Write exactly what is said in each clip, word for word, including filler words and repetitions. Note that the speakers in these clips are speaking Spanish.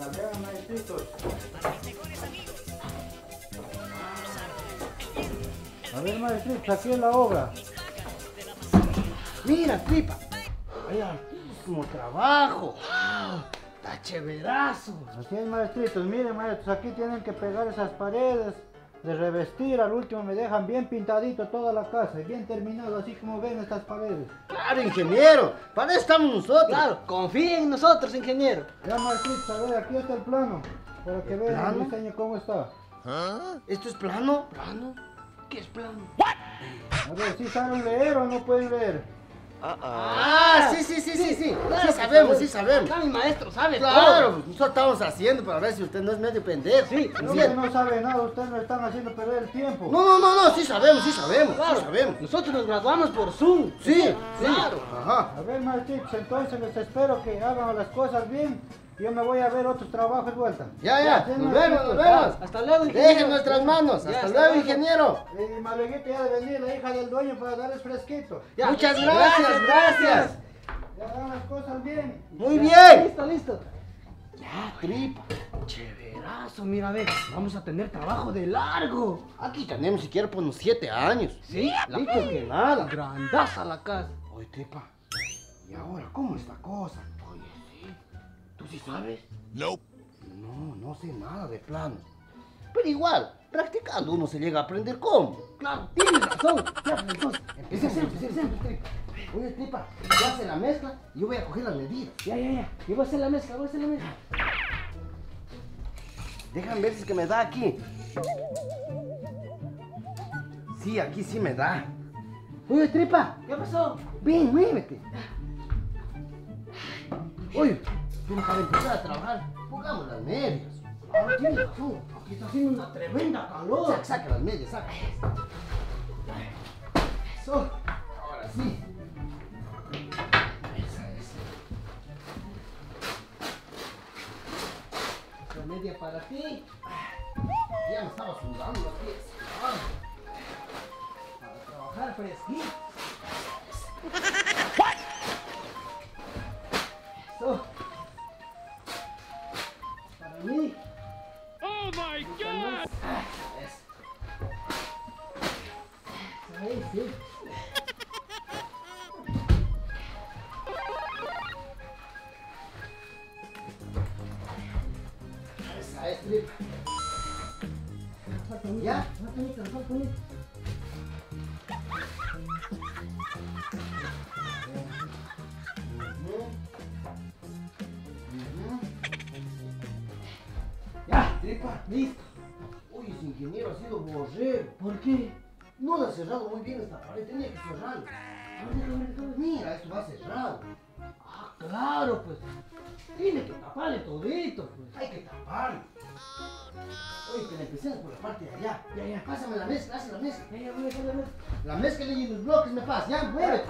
la vean, maestritos. A ver, maestritos, aquí es la obra. Mira, tripa. Hay altísimo trabajo. Ah, está chéverazo. Así es, maestritos. Miren, maestros, aquí tienen que pegar esas paredes, de revestir. Al último me dejan bien pintadito toda la casa y bien terminado, así como ven estas paredes. Claro, ingeniero. Para eso estamos nosotros. Claro, confíen en nosotros, ingeniero. Ya, maestritos, a ver, aquí está el plano, para que vean plano? el diseño cómo está. ¿Esto es plano? ¿Plano? ¿Qué es plano? A ver, ¿sí saben leer o no pueden leer? Ah, sí, sí, sí, sí, sí. Claro Sí que sabemos, sí sabemos. Acá mi maestro sabe Claro, todo. nosotros estamos haciendo para ver si usted no es medio pendejo. Sí, No, Sí. que no sabe nada, ustedes me están haciendo perder el tiempo. No, no, no, no, sí sabemos, sí sabemos, Claro, sí sabemos. nosotros nos graduamos por Zoom. Sí, Claro. sí. Ajá. A ver, maestritos, entonces les espero que hagan las cosas bien. Yo me voy a ver otros trabajos de vuelta. Ya, ya, Sí, nos vemos, maestritos. nos vemos. Hasta luego, ingeniero. Dejen nuestras manos. Ya, Hasta hasta luego, luego. ingeniero. Y Maleguita ya de venir, la hija del dueño, para darles fresquito. Ya. Muchas gracias, gracias. Ya hagan las cosas bien. Muy Ya, bien. Listo, listo. Ya, tripa. Chéverazo, mira, a ver, vamos a tener trabajo de largo. Aquí tenemos siquiera por unos siete años. ¿Sí? Listo que nada. Grandaza la casa. Oye, tripa. ¿Y ahora cómo es la cosa? Oye, sí. ¿Tú sí sabes? Nope. No, no sé nada de planos. Pero igual, practicando uno se llega a aprender cómo. Claro, tienes razón. Ya, pues entonces, empecemos, empecemos, tripa. Oye, tripa, ya hace la mezcla y yo voy a coger las medidas. Ya, ya, ya. Yo voy a hacer la mezcla, voy a hacer la mezcla. Déjame ver si es que me da aquí. Sí, aquí sí me da. Oye, tripa, ¿Qué pasó? ven, muévete. Oye, pero para empezar a trabajar, pongamos las medias. Ahora tienes razón. Aquí está haciendo una tremenda calor. Saca, saca las medias, saca. Eso. Ahora sí. Esa es. Esta media para ti. Ya me estaba sudando los pies. Para trabajar fresquito. Eso. Para mí. Oh my god! Ahí sí. Esa es, tripa. ¿Ya? Falta un falta un Ya, tripa. Listo. Uy, ese ingeniero ha sido borrero. ¿Por qué? No lo ha cerrado muy bien esta pared, tenía que cerrarlo. A ver, a ver, a ver. Mira, esto va cerrado. Ah, claro, pues. Tiene que taparle todito, pues. Hay que taparlo. Oye, que le empecemos por la parte de allá. Ya, ya. Pásame la mezcla, hace la mezcla. Ya, ya, voy a hacer la mezcla. La mezcla y los bloques me pasa, ya, muévete.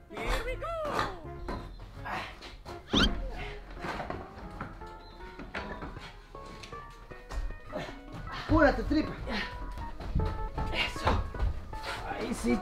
Apúrate, tripa. Eso. Ahí sí.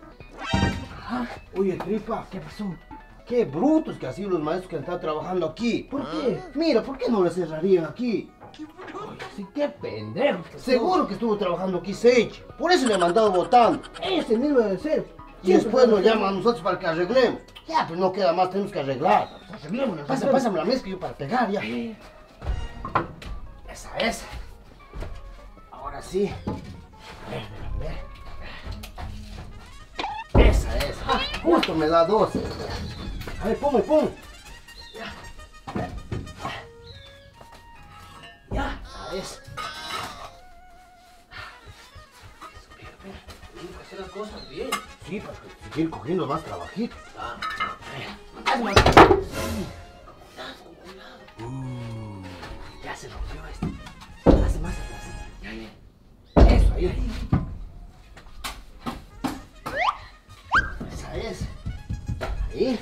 Oye, tripa, ¿Qué pasó? qué brutos que han sido los maestros que han estado trabajando aquí. ¿Por qué? Mira, ¿por qué no le cerrarían aquí? Sí, qué pendejo. Seguro que estuvo trabajando aquí Sage. Por eso le han mandado votando. Ese mismo debe ser. Y después nos llaman a nosotros para que arreglemos. Ya, pues no queda más, tenemos que arreglar. Arreglémoslo. Pasa, pásame la mezcla yo para pegar ya. Eh, Esa, esa. Ahora sí. A ver, a ver. Esa, esa. Justo me da dos. A ver, ponme, ponme. Ya. Esa es. Tengo que hacer las cosas bien. Sí, para que seguir cogiendo más trabajito. Hazme con cuidado, con cuidado. Ya se rompió este. Hace más atrás. Ya, ya. Eso, ahí. Esa es. Ahí.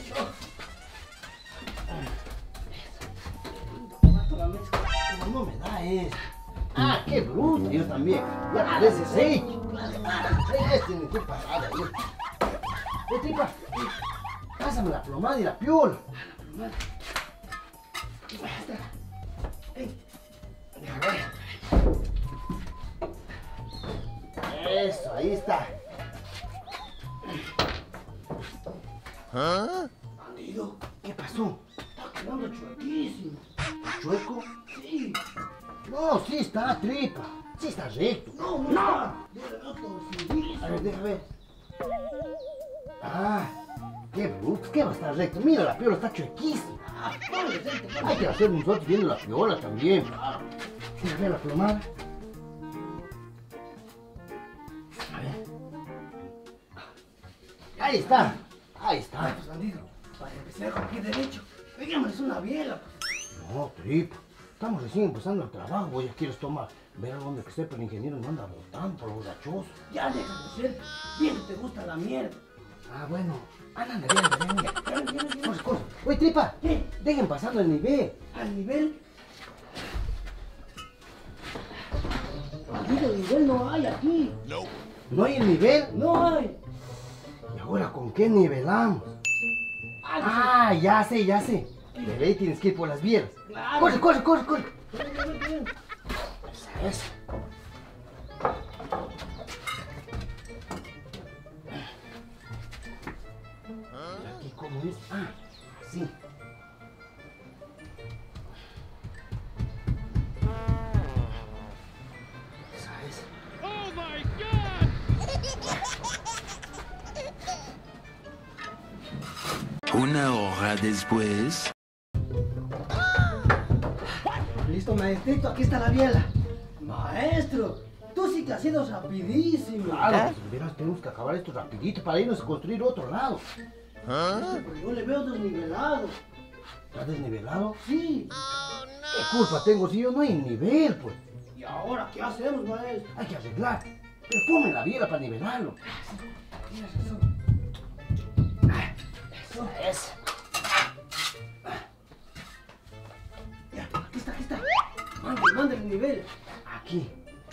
La mezcla. Pero no me da eso. Ah, qué bruto. Yo también. Ya parece Sage. Este me estoy parado ahí. Eh, tripa. Pásame la plomada y la piola. Ey, Ahí está. Bandido, ¿Qué pasó? está quedando chuequísimo. ¿Chueco? Sí. No, sí está, tripa. Sí está recto. No, no, está. Debe no torcidísimo. A ver, déjame ver. Ah, qué bruto, ¿qué va a estar recto? Mira, la piola está chuequísima. Ah, ponle aceite, ponle. Hay que hacer nosotros viendo la piola también. Déjame ver la plomada. A ver. Ahí está. Ahí está. Pues, bandido, para empezar con pie derecho, peguémosles una biela, pues. No, tripa. Estamos recién empezando el trabajo. Vos ya quieres tomar. Ver a dónde que esté, pero el ingeniero no anda botando por los gachosos. Ya deja de ser. Bien que te gusta la mierda. Ah, bueno. Anda, anda, anda, anda, anda. Ven, ven, ven. Corre, corre. Oye, tripa. ¿Qué? Dejen pasando el nivel. Al nivel. Bandido, nivel no hay aquí. ¿No hay el nivel? No hay. ¿Y ahora con qué nivelamos? Ah, ya sé, ya sé. De ley tienes que ir por las bielas. Claro. Corre, corre, corre, corre. Ven, ven, ven. Esa es. ¿Y aquí cómo es? Ah, así. Esa es. Oh my God! Una hora después. Listo, maestrito, aquí está la biela. Maestro, tú sí que has ido rapidísimo. Claro, pues verás, tenemos que acabar esto rapidito para irnos a construir otro lado. Pero yo le veo desnivelado. ¿Está desnivelado? Sí. ¿Qué culpa tengo si yo no hay nivel, pues? ¿Y ahora qué hacemos, maestro? Hay que arreglar. Pero ponme la biela para nivelarlo. Tienes razón. Eso es. Ya, aquí está, aquí está. Mándale, mándale el nivel. Aquí.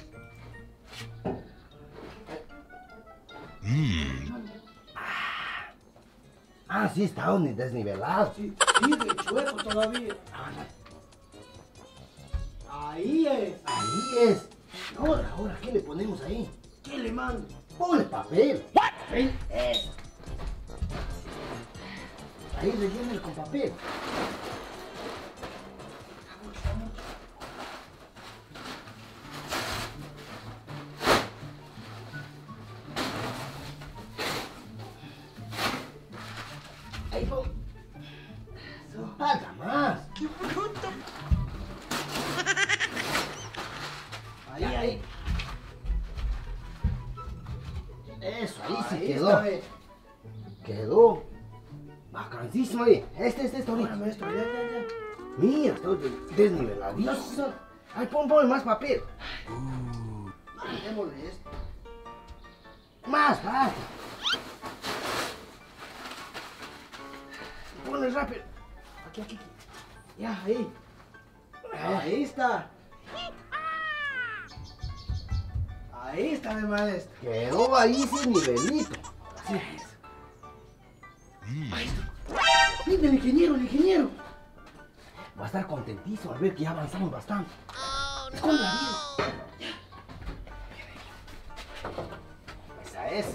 Ah, sí, está desnivelado. Sí, sigue chueco todavía. Ahí es. Ahí es. Ahora, ahora, ¿qué le ponemos ahí? ¿Qué le mando? Ponle papel. ¿Papel? Eso. Ahí rellénalo con papel. Ahí pon. Eso. Falta más. Ahí, ahí. Eso, ahí sí Ahí quedó. está, ve. Quedó. Bacanísimo ahí. Este, este, este Ahora, ahorita. maestro, ya, ya, ya. Mira, está des- desniveladísimo. Ay, pon, pon más papel. Mandémosle esto. Más, más. Ponle rápido. Aquí, aquí, aquí. Ya, ahí. Ahí está. Ahí está, mi maestro. Quedó ahí sin nivelito. Así es. Mira, el ingeniero, el ingeniero. Va a estar contentísimo al ver que ya avanzamos bastante. Escóndela bien. Esa es.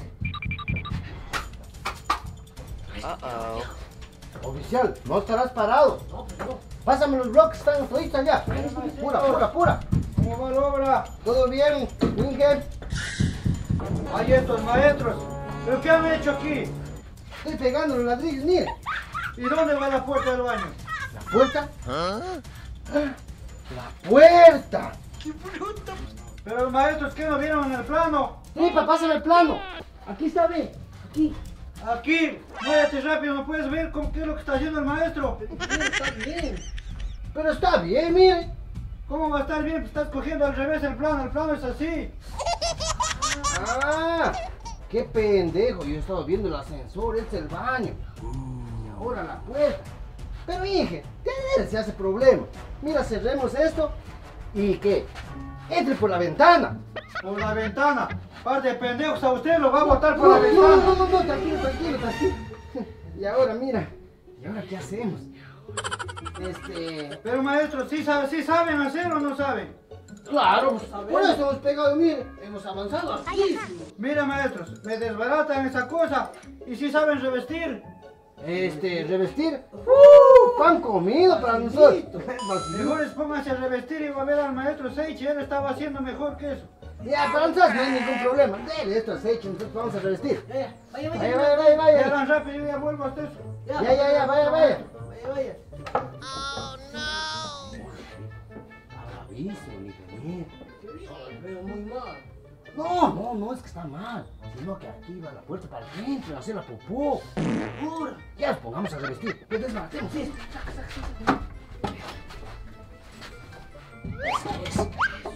Oficial, no estarás parado. No, pero no. Pásame los bloques, están toditos allá. Pura, pura, pura. ¿Cómo va la obra? ¿Todo bien, Winger? Hay estos maestros. ¿Pero qué han hecho aquí? Estoy pegando los ladrillos, mire. ¿Y dónde va la puerta del baño? ¿La puerta? ¿Ah? ¡La puerta! Pero los maestros que no vieron en el plano. Tripa, pásame el plano. Aquí está, ve. Aquí. Aquí, muévete rápido, ¿no puedes ver cómo, qué es lo que está haciendo el maestro? Ingeniero, está bien. Pero está bien, mire. ¿Cómo va a estar bien? Estás cogiendo al revés el plano, el plano es así. ¡Ah! ¡Qué pendejo! Yo estaba viendo el ascensor, este es el baño. Y ahora la puerta. Pero, Inge, ¿qué se hace problema? Mira, cerremos esto y ¿qué? Entre por la ventana. Por la ventana. Par de pendejos, a usted lo va a botar por No, la no, ventana. no, no, no, tranquilo, tranquilo, tranquilo. Y ahora, mira. ¿Y ahora qué hacemos? Este... Pero maestro, ¿sí, sabe, ¿sí saben hacer o no saben? Claro, pues, por eso hemos pegado, mire. Hemos avanzado así. Mira, maestros, me desbaratan esa cosa y si saben revestir. Este, revestir. ¡Uh! Pan comido para nosotros. Mejor pónganse a revestir y va a ver al maestro Seichi, él estaba haciendo mejor que eso. Ya, para nosotros no hay ningún problema. Dele esto a Seichi, nosotros vamos a revestir. Ya, ya, vaya, vaya. Vaya, vaya, vaya, Ya vaya. van rápido, yo ya vuelvo hasta eso. Ya, ya, ya, vaya, vaya. Vaya, vaya. Bravísimo, el ingeniero. Yo veo muy mal. No, no, no es que está mal, sino que aquí va la puerta para que entre a hacer la popó. Ahora. Ya nos pongamos a revestir. Que desbaratemos esto. Eso, eso.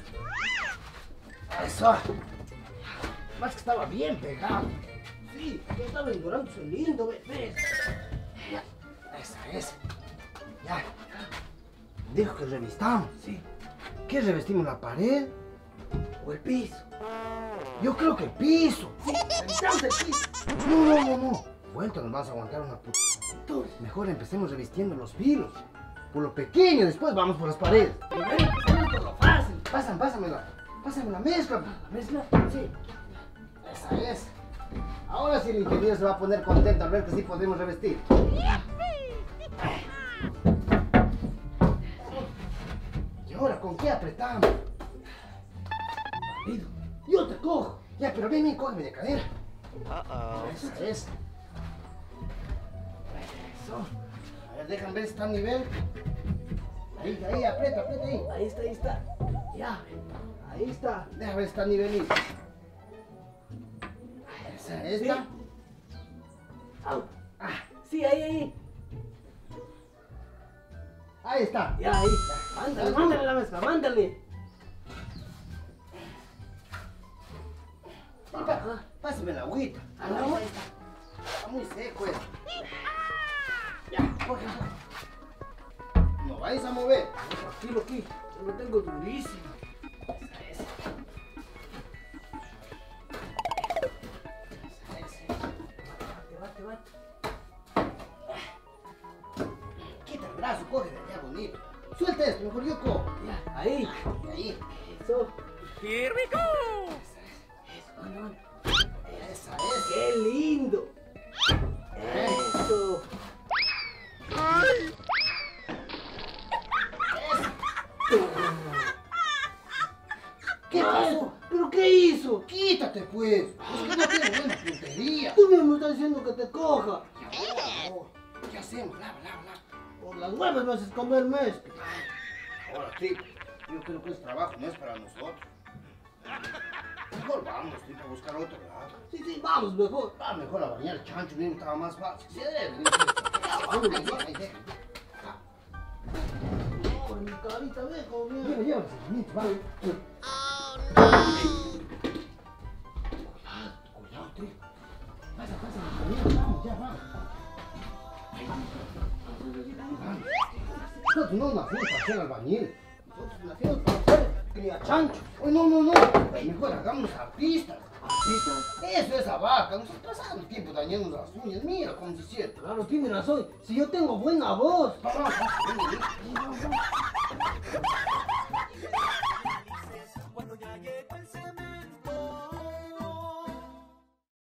Eso. Más que estaba bien pegado. Sí, ya estaba endorándose lindo, ve, ve. Esa es. Ya. Dijo que revistamos. Sí. ¿Qué revestimos, la pared? O el piso. Yo creo que el piso. Sí, revistamos el piso. No, no, no, no. Vuelto nos vas a aguantar una puta. Entonces, Mejor empecemos revistiendo los filos. Por lo pequeño, después vamos por las paredes. primero empezamos por lo fácil. Pasan, pásamela. Pásame la mezcla. ¿La mezcla? Sí. Esa es. Ahora sí el ingeniero se va a poner contento al ver que sí podemos revestir. ¿Y ahora con qué apretamos? Marido, yo te cojo. Ya, pero ven, ven, cógeme de cadera. Esa es. Eso. A ver, déjame ver si está a nivel. Ahí, ahí, aprieta, aprieta ahí. Ahí está, ahí está. Ya, ahí está. Déjame ver si está a nivelito. Esa, esta. Sí. Au. Ah, Sí, ahí, ahí. ahí está. Ya, ahí. Mándale, mándale la mezcla, mándale. Sí, pa- pásame la agüita. Ah, no. Está muy seco esto. Ya, coge, coge. No vais a mover. Tranquilo aquí, yo lo tengo durísimo. Esa es. Esa es. Bate, bate, bate. Quita el brazo, coge de allá bonito. Suelta esto, mejor yo cojo. Ya, ahí. Y ahí. Eso. Here we go! Eso, anda, anda. Esa es. ¡Qué lindo! Eso. ¿Qué pasó? ¿Pero qué hizo? Quítate pues. Es que no tengo buena puntería. Tú mismo estás diciendo que te coja. Y ahora, ahora, ¿qué hacemos? Lava, lava, lava. Por las huevas me haces comer mezcla. Ahora, tripo, yo creo que ese trabajo no es para nosotros. Mejor vamos, tripo, a buscar otro lado. Sí, sí, vamos mejor. Ah, mejor a bañar el chancho, mismo estaba más fácil. Sí, vení, vamos, ahí, deja, ahí, deja. No, en mi carita, ve como Lleva, mierda. lleva, señorito, va. Cuidado, tripo. Pasa, pasa, mi vamos, ya, vamos. Vamos. Nosotros no nacimos para ser albañil. Nosotros nacimos para ser criachanchos. Oh, no, no, no. Mejor hagámonos artistas. ¿Artista? Eso es a vaca. Nos pasamos el tiempo dañando las uñas. Mira cómo se siente. Claro, tiene razón. Si yo tengo buena voz. Vamos, vamos, vamos, vamos.